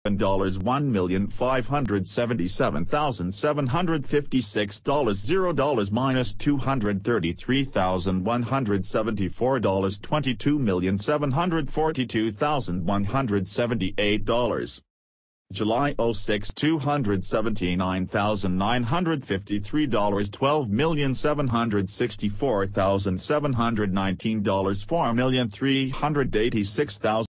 $1,577,756 minus $233,174 $22,742,178 July 06 $279,953 $12,764,719 $4,386,000